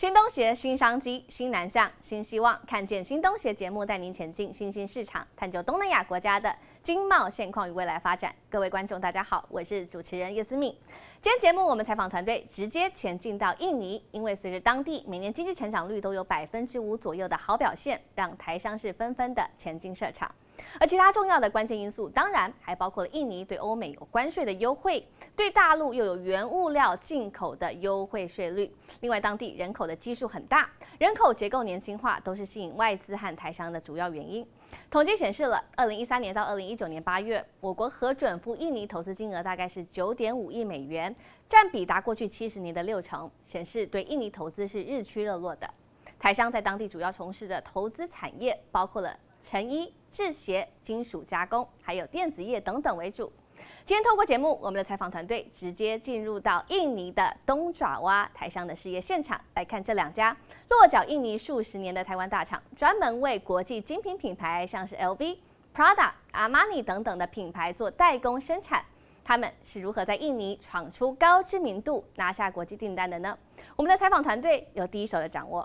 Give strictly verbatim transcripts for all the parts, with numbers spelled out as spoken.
新东协新商机、新南向、新希望，看见新东协节目带您前进新兴市场，探究东南亚国家的经贸现况与未来发展。各位观众，大家好，我是主持人叶思敏。今天节目我们采访团队直接前进到印尼，因为随着当地每年经济成长率都有百分之五左右的好表现，让台商是纷纷的前进设厂。而其他重要的关键因素，当然还包括了印尼对欧美有关税的优惠，对大陆又有原物料进口的优惠税率。另外，当地人口的基数很大，人口结构年轻化都是吸引外资和台商的主要原因。统计显示了，二零一三年到二零一九年八月，我国核准赴印尼投资金额大概是九点五亿美元，占比达过去七十年的六成，显示对印尼投资是日趋热络的。台商在当地主要从事的投资产业包括了成衣、制鞋、金属加工，还有电子业等等为主。今天透过节目，我们的采访团队直接进入到印尼的东爪哇台商的事业现场，来看这两家落脚印尼数十年的台湾大厂，专门为国际精品品牌，像是 L V、Prada、Armani 等等的品牌做代工生产。他们是如何在印尼闯出高知名度，拿下国际订单的呢？我们的采访团队有第一手的掌握。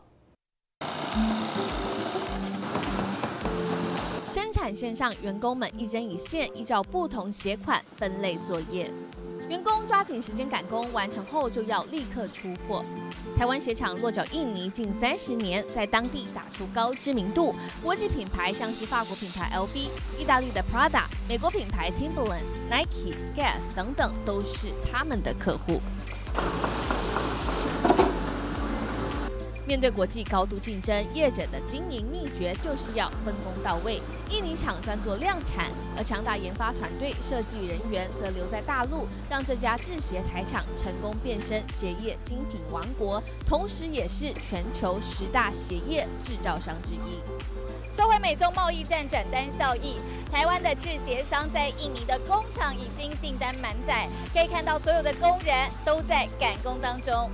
生产线上，员工们一针一线，依照不同鞋款分类作业。员工抓紧时间赶工，完成后就要立刻出货。台湾鞋厂落脚印尼近三十年，在当地打出高知名度，国际品牌像是法国品牌 L V、意大利的 Prada、美国品牌 Timberland、Nike、Guess 等等都是他们的客户。面对国际高度竞争，业者的经营秘诀就是要分工到位。印尼厂专做量产，而强大研发团队、设计人员则留在大陆，让这家制鞋台厂成功变身鞋业精品王国，同时也是全球十大鞋业制造商之一。 收回美中贸易战转单效益，台湾的制鞋商在印尼的工厂已经订单满载，可以看到所有的工人都在赶工当中。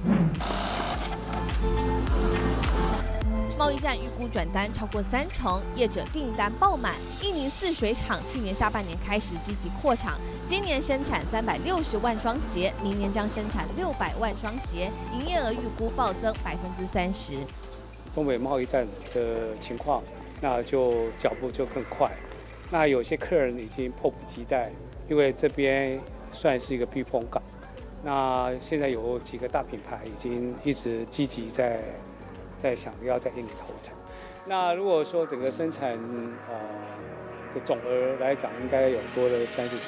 贸易战预估转单超过三成，业者订单爆满。印尼泗水厂去年下半年开始积极扩厂，今年生产三百六十万双鞋，明年将生产六百万双鞋，营业额预估暴增百分之三十。 中美贸易战的情况，那就脚步就更快。那有些客人已经迫不及待，因为这边算是一个避风港。那现在有几个大品牌已经一直积极在。在想要在印尼投产，那如果说整个生产呃的总额来讲，应该有多了三十几。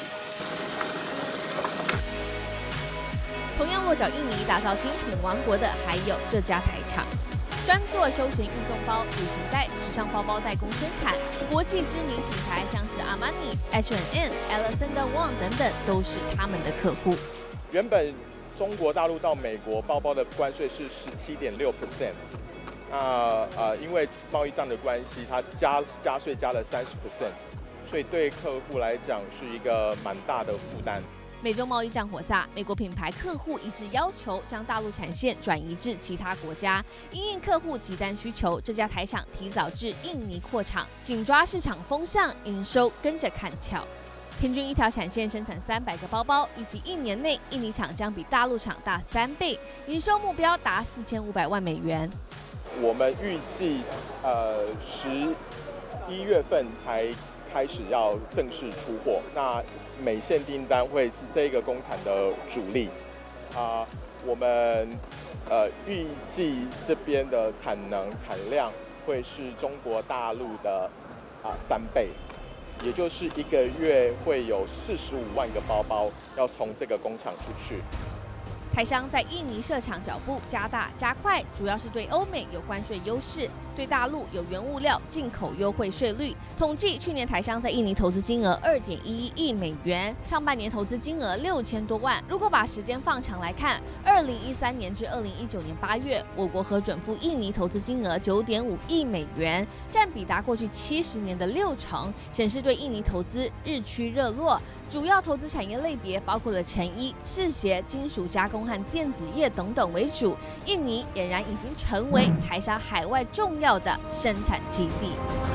同样落脚印尼，打造精品王国的还有这家台厂，专做休闲运动包、旅行袋、时尚包包代工生产，国际知名品牌像是 Armani、H and M、Alexander Wang 等等都是他们的客户。 原本中国大陆到美国包包的关税是十七点六 percent。那呃，因为贸易战的关系，它加加税加了三十 percent， 所以对客户来讲是一个蛮大的负担。 美中贸易战火下，美国品牌客户一致要求将大陆产线转移至其他国家，因应客户急单需求，这家台厂提早至印尼扩厂，紧抓市场风向，营收跟着看俏。平均一条产线生产三百个包包，预计一年内印尼厂将比大陆厂大三倍，营收目标达四千五百万美元。 我们预计，呃，十一月份才开始要正式出货。那美线订单会是这个工厂的主力啊、呃。我们呃预计这边的产能产量会是中国大陆的啊、呃、三倍，也就是一个月会有四十五万个包包要从这个工厂出去。 台商在印尼设厂脚步加大加快，主要是对欧美有关税优势，对大陆有原物料进口优惠税率。统计去年台商在印尼投资金额二点一一亿美元，上半年投资金额六千多万。如果把时间放长来看，二零一三年至二零一九年八月，我国核准赴印尼投资金额九点五亿美元，占比达过去七十年的六成，显示对印尼投资日趋热络。主要投资产业类别包括了成衣、制鞋、金属加工和电子业等等为主。印尼俨然已经成为台商海外重要的生产基地。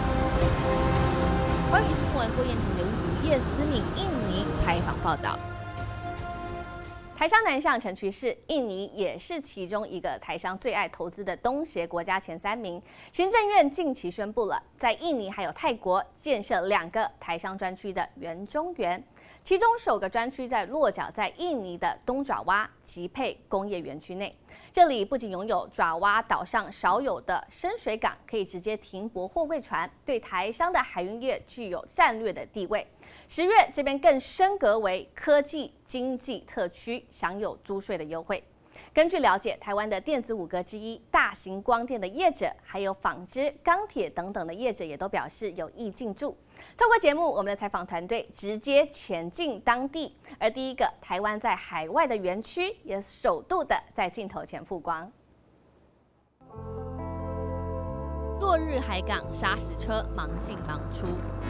华语新闻郭燕婷、刘玉如、叶思敏，印尼采访报道。 台商南向成趋势，印尼也是其中一个台商最爱投资的东协国家前三名。行政院近期宣布了，在印尼还有泰国建设两个台商专区的园中园，其中首个专区在落脚在印尼的东爪哇吉佩工业园区内。这里不仅拥有爪哇岛上少有的深水港，可以直接停泊货柜船，对台商的海运业具有战略的地位。十月这边更升格为科技经济特区，享有租税的优惠。根据了解，台湾的电子五哥之一大型光电的业者，还有纺织、钢铁等等的业者，也都表示有意进驻。透过节目，我们的采访团队直接前进当地，而第一个台湾在海外的园区，也首度的在镜头前曝光。 落日海港，砂石车忙进忙出。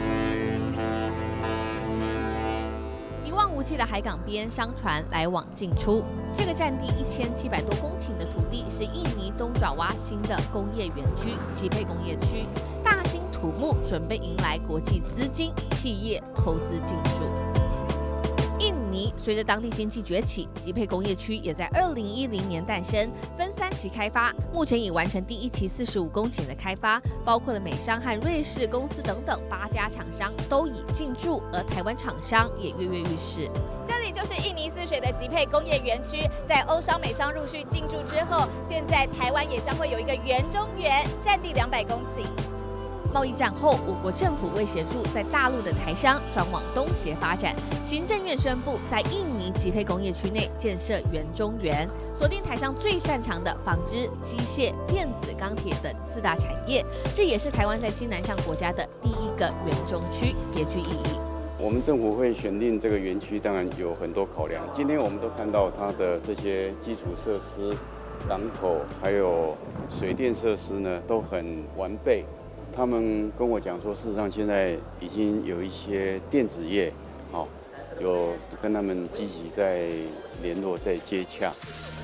一望无际的海港边，商船来往进出。这个占地一千七百多公顷的土地，是印尼东爪哇新的工业园区吉佩工业区。大兴土木，准备迎来国际资金、企业投资进驻。印尼随着当地经济崛起，吉佩工业区也在二零一零年诞生，分三期开发，目前已完成第一期四十五公顷的开发，包括了美商和瑞士公司等等八家厂商都已进驻，而台湾厂商也跃跃欲试。 这里就是印尼泗水的吉佩工业园区，在欧商美商陆续进驻之后，现在台湾也将会有一个园中园，占地两百公顷。 贸易战后，我国政府为协助在大陆的台商转往东协发展，行政院宣布在印尼吉佩工业区内建设园中园，锁定台商最擅长的纺织、机械、电子、钢铁等四大产业。这也是台湾在新南向国家的第一个园中区，别具意义。 我们政府会选定这个园区，当然有很多考量。今天我们都看到它的这些基础设施、港口还有水电设施呢，都很完备。他们跟我讲说，事实上现在已经有一些电子业，好，有跟他们积极在联络、在接洽。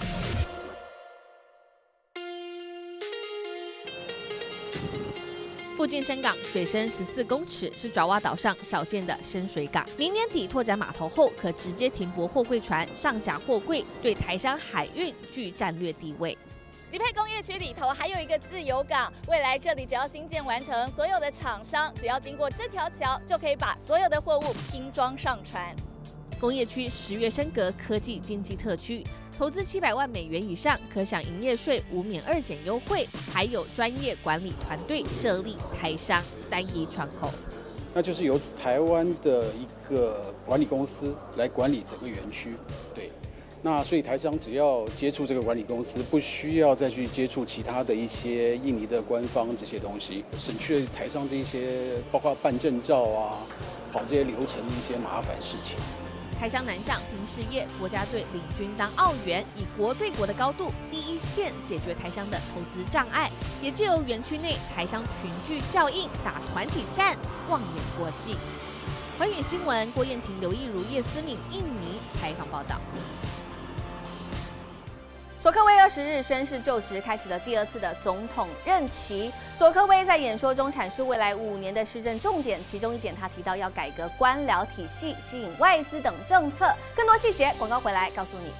附近深港水深十四公尺，是爪哇岛上少见的深水港。明年底拓展码头后，可直接停泊货柜船上下货柜，对台商海运具战略地位。 吉佩工业区里头还有一个自由港，未来这里只要新建完成，所有的厂商只要经过这条桥，就可以把所有的货物拼装上船。 工业区十月升格科技经济特区，投资七百万美元以上，可享营业税无免二减优惠，还有专业管理团队设立台商单一窗口。 那就是由台湾的一个管理公司来管理整个园区，对。那所以台商只要接触这个管理公司，不需要再去接触其他的一些印尼的官方这些东西，省去了台商这一些包括办证照啊、跑这些流程的一些麻烦事情。 台商南向拼事业，国家队领军当澳元，以国对国的高度，第一线解决台商的投资障碍，也借由园区内台商群聚效应，打团体战，望眼国际。寰宇新闻郭燕婷、刘亦如、叶思敏，印尼采访报道。 佐科威二十日宣誓就职，开始了第二次的总统任期。佐科威在演说中阐述未来五年的施政重点，其中一点他提到要改革官僚体系、吸引外资等政策。更多细节，广告回来告诉你。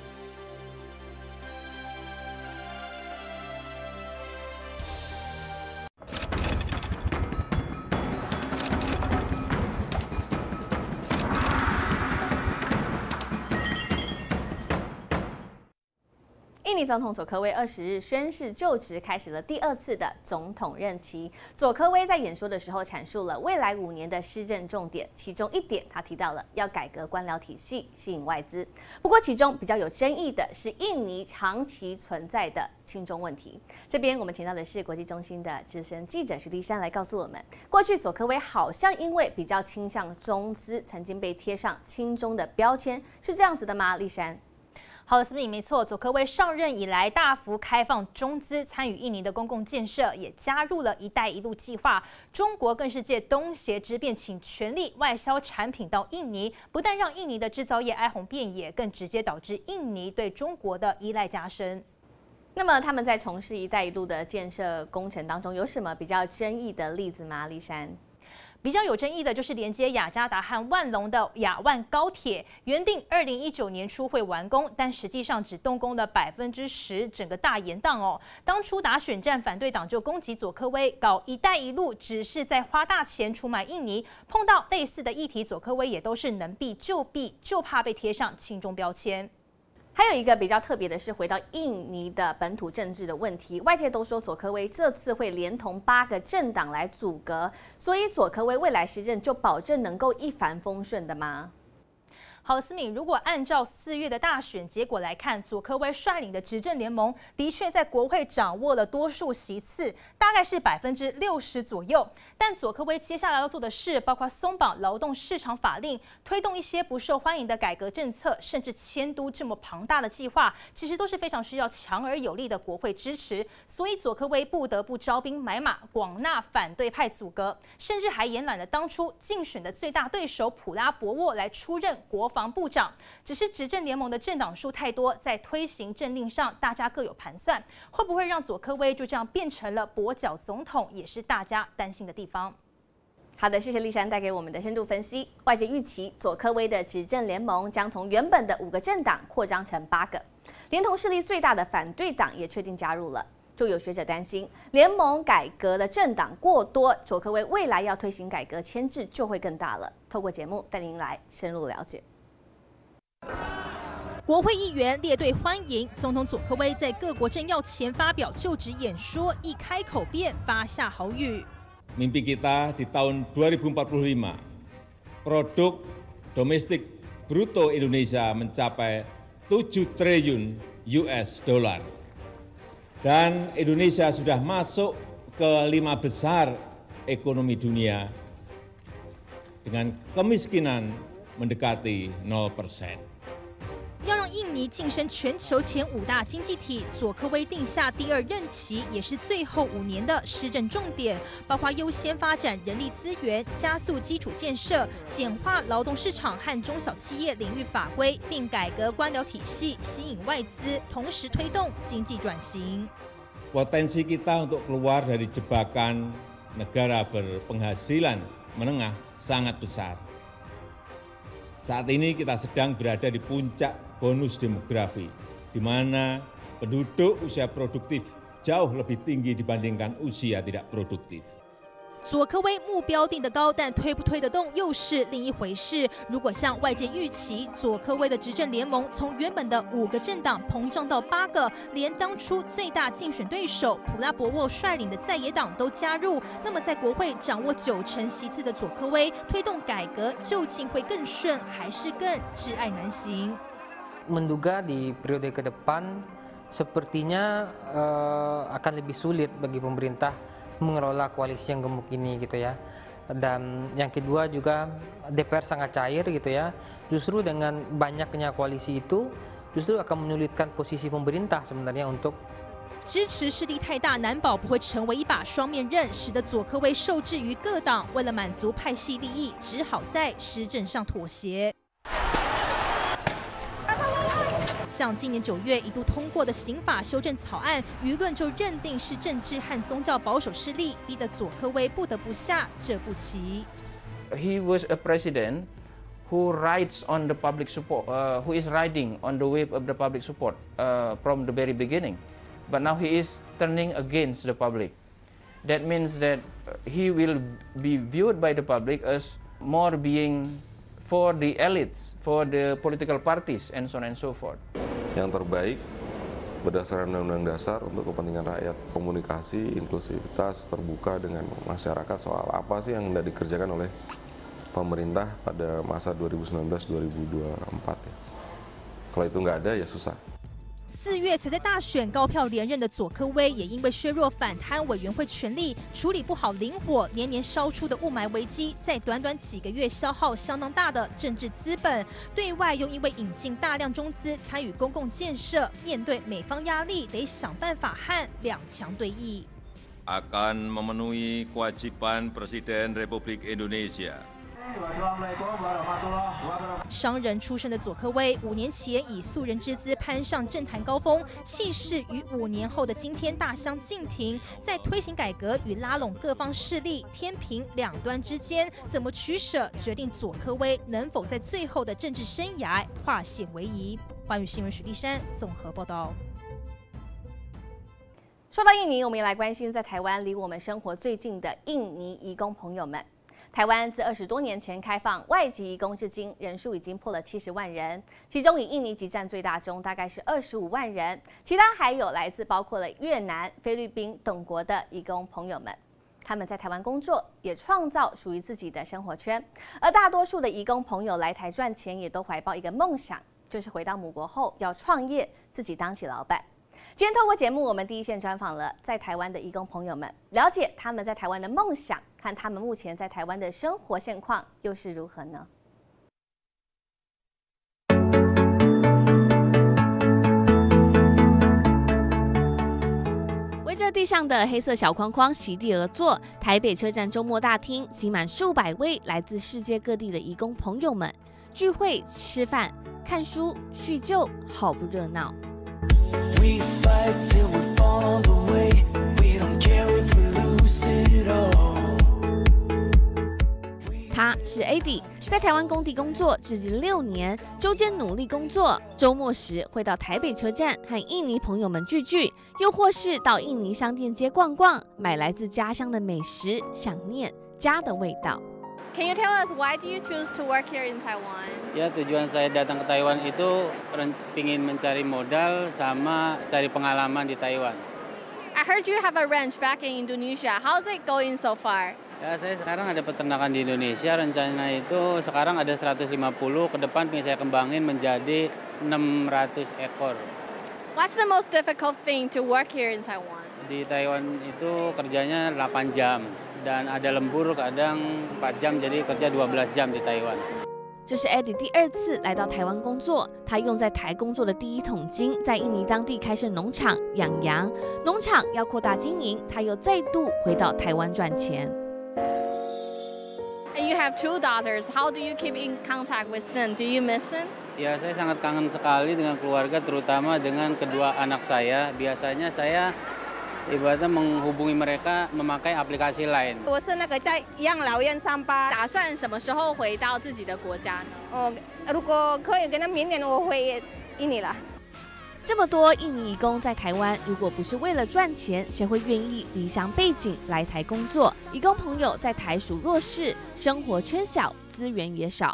印尼总统佐科威二十日宣誓就职，开始了第二次的总统任期。佐科威在演说的时候阐述了未来五年的施政重点，其中一点他提到了要改革官僚体系，吸引外资。不过其中比较有争议的是印尼长期存在的亲中问题。这边我们请到的是国际中心的资深记者徐立珊来告诉我们，过去佐科威好像因为比较倾向中资，曾经被贴上亲中的标签，是这样子的吗？立珊。 好的，思敏，没错，佐科威上任以来大幅开放中资参与印尼的公共建设，也加入了一带一路计划。中国更是借东协之便，请全力外销产品到印尼，不但让印尼的制造业哀鸿遍野，更直接导致印尼对中国的依赖加深。 那么他们在从事一带一路的建设工程当中，有什么比较争议的例子吗？立珊？ 比较有争议的就是连接雅加达和万隆的雅万高铁，原定二零一九年初会完工，但实际上只动工了百分之十，整个大延宕哦。当初打选战，反对党就攻击佐科威搞“一带一路”，只是在花大钱出卖印尼。碰到类似的议题，佐科威也都是能避就避，就怕被贴上亲中标签。 还有一个比较特别的是，回到印尼的本土政治的问题，外界都说佐科威这次会连同八个政党来阻隔，所以佐科威未来施政就保证能够一帆风顺的吗？ 好，思敏，如果按照四月的大选结果来看，佐科威率领的执政联盟的确在国会掌握了多数席次，大概是百分之六十左右。但佐科威接下来要做的事，包括松绑劳动市场法令，推动一些不受欢迎的改革政策，甚至迁都这么庞大的计划，其实都是非常需要强而有力的国会支持。所以佐科威不得不招兵买马，广纳反对派阻隔，甚至还延揽了当初竞选的最大对手普拉博沃来出任国防 防部长，只是执政联盟的政党数太多，在推行政令上，大家各有盘算，会不会让佐科威就这样变成了跛脚总统，也是大家担心的地方。 好的，谢谢丽珊带给我们的深度分析。外界预期佐科威的执政联盟将从原本的五个政党扩张成八个，连同势力最大的反对党也确定加入了。 就有学者担心，联盟改革的政党过多，佐科威未来要推行改革牵制就会更大了。透过节目带您来深入了解。 国会议员列队欢迎总统佐科威在各国政要前发表就职演说，一开口便发下豪语。 Mimpi kita di tahun dua ribu empat puluh lima, produk domestik bruto Indonesia mencapai tujuh triliun U S dollar, dan Indonesia sudah masuk ke lima besar ekonomi dunia dengan kemiskinan mendekati nol persen. 要让印尼晋升全球前五大经济体，佐科威定下第二任期也是最后五年的施政重点，包括优先发展人力资源、加速基础建设、简化劳动市场和中小企业领域法规，并改革官僚体系，吸引外资，同时推动经济转型。 Potensi kita untuk keluar dari jebakan negara berpenghasilan menengah sangat besar. Saat ini kita sedang berada di puncak bonus demografi, di mana penduduk usia produktif jauh lebih tinggi dibandingkan usia tidak produktif. 佐科威目标定得高，但推不推得动又是另一回事。如果像外界预期，佐科威的执政联盟从原本的五个政党膨胀到八个，连当初最大竞选对手普拉博沃率领的在野党都加入，那么在国会掌握九成席次的佐科威推动改革，究竟会更顺，还是更挚爱难行？ Menduga di periode ke depan sepertinya uh, akan lebih sulit bagi pemerintah mengelola koalisi yang gemuk ini gitu ya. Dan yang kedua juga D P R sangat cair gitu ya. Justru dengan banyaknya koalisi itu justru akan menyulitkan posisi pemerintah sebenarnya untuk 支持势力太大，难保不会成为一把双面刃，使得佐科威受制于各党，为了满足派系利益，只好在施政上妥协。 像今年九月一度通过的刑法修正草案，舆论就认定是政治和宗教保守势力，逼得佐科威不得不下这步棋。 He was a president who rides on the public support, uh, who is riding on the wave of the public support uh, from the very beginning, but now he is turning against the public. That means that he will be viewed by the public as more being for the elites, for the political parties, and so on and so forth. Yang terbaik berdasarkan Undang-Undang Dasar untuk kepentingan rakyat, komunikasi, inklusivitas, terbuka dengan masyarakat soal apa sih yang hendak dikerjakan oleh pemerintah pada masa dua ribu sembilan belas dua ribu dua puluh empat ya. Kalau itu nggak ada ya susah. 四月才在大选高票连任的佐科威，也因为削弱反贪委员会权力，处理不好灵活年年烧出的雾霾危机，在短短几个月消耗相当大的政治资本，对外又因为引进大量中资参与公共建设，面对美方压力，得想办法和两强对弈。 akan memenuhi kewajiban Presiden Republik Indonesia 商人出身的佐科威，五年前以素人之姿攀上政坛高峰，气势与五年后的今天大相径庭。在推行改革与拉拢各方势力天平两端之间，怎么取舍，决定佐科威能否在最后的政治生涯化险为夷。寰宇新闻许丽珊综合报道。 说到印尼，我们也来关心在台湾离我们生活最近的印尼移工朋友们。台湾自二十多年前开放外籍移工至今，人数已经破了七十万人，其中以印尼籍占最大宗，大概是二十五万人，其他还有来自包括了越南、菲律宾等国的移工朋友们。他们在台湾工作，也创造属于自己的生活圈。而大多数的移工朋友来台赚钱，也都怀抱一个梦想，就是回到母国后要创业，自己当起老板。今天透过节目，我们第一线专访了在台湾的移工朋友们，了解他们在台湾的梦想，看他们目前在台湾的生活现况又是如何呢？ 围着地上的黑色小框框席地而坐，台北车站周末大厅挤满数百位来自世界各地的移工朋友们，聚会、吃饭、看书、叙旧，好不热闹。We fight till we fall away. We don't care if we lose it all. 他是 Eddie， 在台湾工地工作至今六年，周间努力工作，周末时会到台北车站和印尼朋友们聚聚，又或是到印尼商店街逛逛，买来自家乡的美食，想念家的味道。 Can you tell us why do you choose to work here in Taiwan? Ya, tujuan saya datang ke Taiwan itu ingin mencari modal sama cari pengalaman di Taiwan. I heard you have a ranch back in Indonesia. How's it going so far? Ya, saya sekarang ada peternakan di Indonesia. Rencana itu sekarang ada seratus lima puluh, ke depan ingin saya kembangin menjadi enam ratus ekor. What's the most difficult thing to work here in Taiwan? Di Taiwan itu kerjanya delapan jam. Dan ada lembur kadang empat jam, jadi kerja dua belas jam di Taiwan。 这是 Eddie 第二次来到台湾工作，他用在台工作的第一桶金，在印尼当地开设农场养羊，农场要扩大经营，他又再度回到台湾赚钱。 And you have two daughters. How do you keep in contact with them? Do you miss them? Ya, saya sangat kangen sekali dengan keluarga, terutama dengan kedua anak saya. Biasanya saya ibaratnya menghubungi mereka memakai aplikasi Line。 我是那个在养老院上班， 打算什么时候回到自己的国家呢？ 哦，如果可以，可能明年我回印尼了。 这么多印尼移工在台湾，如果不是为了赚钱，谁会愿意离乡背井来台工作？移工朋友在台属弱势，生活圈小，资源也少。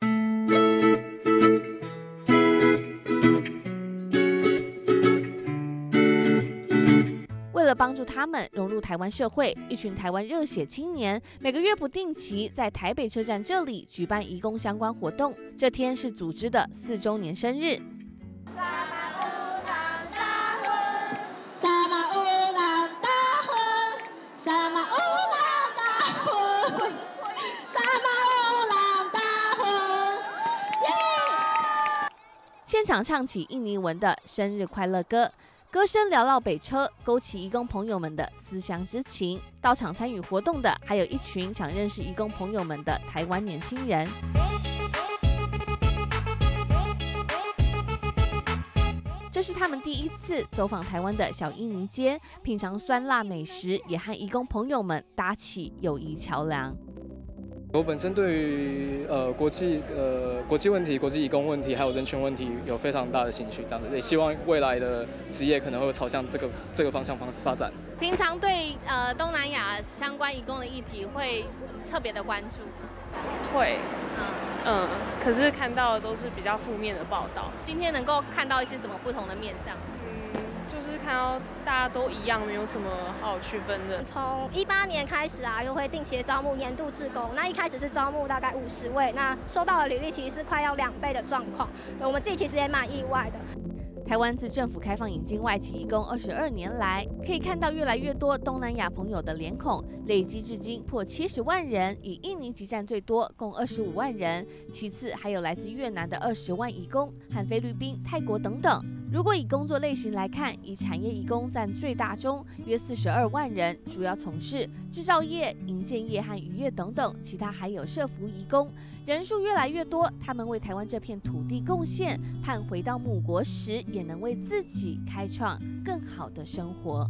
为了帮助他们融入台湾社会，一群台湾热血青年每个月不定期在台北车站这里举办移工相关活动。这天是组织的四周年生日。现场唱起印尼文的生日快乐歌。歌声缭绕北车，勾起移工朋友们的思乡之情。到场参与活动的，还有一群想认识移工朋友们的台湾年轻人。这是他们第一次走访台湾的小印尼街，品尝酸辣美食，也和移工朋友们搭起友谊桥梁。 我本身对于呃国际呃国际问题、国际移工问题，还有人权问题有非常大的兴趣，这样子也希望未来的职业可能会朝向这个这个方向方式发展。 平常对呃东南亚相关移工的议题会特别的关注， 会，嗯嗯，可是看到的都是比较负面的报道。 今天能够看到一些什么不同的面向？ 就是看到大家都一样，没有什么好区分的。 从一八年开始啊，又会定期招募年度志工。那一开始是招募大概五十位，那收到的履历其实是快要两倍的状况。对，我们自己其实也蛮意外的。 台湾自政府开放引进外籍移工二十二年来，可以看到越来越多东南亚朋友的脸孔，累积至今破七十万人，以印尼籍占最多，共二十五万人。其次还有来自越南的二十万移工和菲律宾、泰国等等。 如果以工作类型来看，以产业移工占最大中，约四十二万人，主要从事制造业、营建业和渔业等等，其他还有社服移工，人数越来越多。他们为台湾这片土地贡献，盼回到母国时，也能为自己开创更好的生活。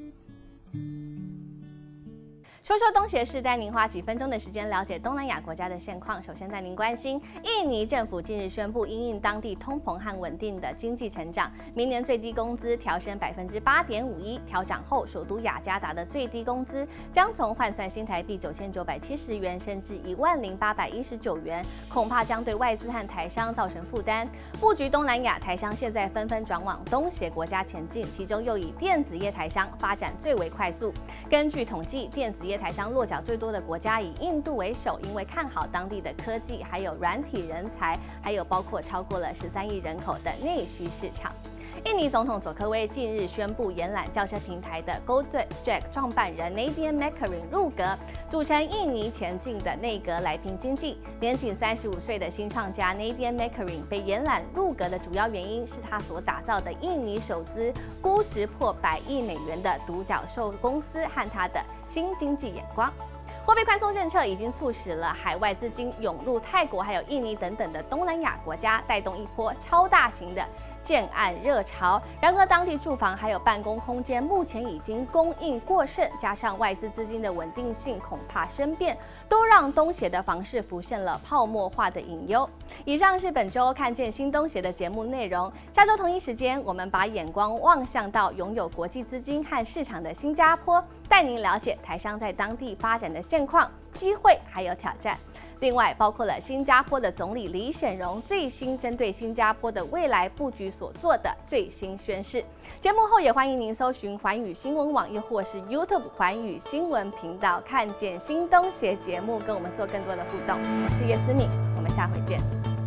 说说东协事，带您花几分钟的时间了解东南亚国家的现况。首先带您关心，印尼政府近日宣布，因应当地通膨和稳定的经济成长，明年最低工资调升百分之八点五一。调涨后，首都雅加达的最低工资将从换算新台币九千九百七十元升至一万零八百一十九元，恐怕将对外资和台商造成负担。布局东南亚，台商现在纷纷转往东协国家前进，其中又以电子业台商发展最为快速。根据统计，电子业台商落脚最多的国家以印度为首，因为看好当地的科技，还有软体人才，还有包括超过了十三亿人口的内需市场。印尼总统佐科威近日宣布延揽轿车平台的 Gojek 创办人 Nadine Makarim 入阁，组成印尼前进的内阁来拼经济。年仅三十五岁的新创家 Nadine Makarim 被延揽入阁的主要原因是他所打造的印尼首支估值破百亿美元的独角兽公司和他的新经济眼光。货币宽松政策已经促使了海外资金涌入泰国、还有印尼等等的东南亚国家，带动一波超大型的建案热潮。然而，当地住房还有办公空间目前已经供应过剩，加上外资资金的稳定性恐怕生变，都让东协的房市浮现了泡沫化的隐忧。以上是本周看见新东协的节目内容。下周同一时间，我们把眼光望向到拥有国际资金和市场的新加坡，带您了解台商在当地发展的现况、机会还有挑战。另外，包括了新加坡的总理李显荣最新针对新加坡的未来布局所做的最新宣示。节目后也欢迎您搜寻寰宇新闻网，又或是 YouTube 寰宇新闻频道，看见新东协节目，跟我们做更多的互动。我是叶思敏，我们下回见。